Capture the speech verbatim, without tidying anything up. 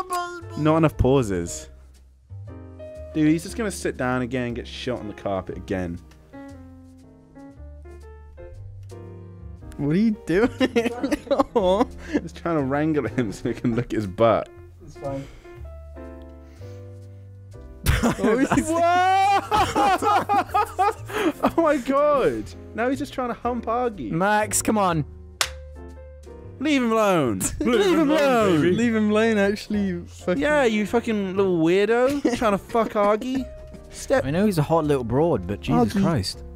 Not enough pauses. Dude, he's just gonna sit down again and get shot on the carpet again. What are you doing? Just trying to wrangle him so he can look at his butt. It's fine. Oh my god! Now he's just trying to hump Argy. Max, come on. Leave him alone. Leave him alone. Leave him alone, actually. Fucking... Yeah, you fucking little weirdo. Trying to fuck Argy. Step. I know he's a hot little broad, but Jesus Argy. Christ.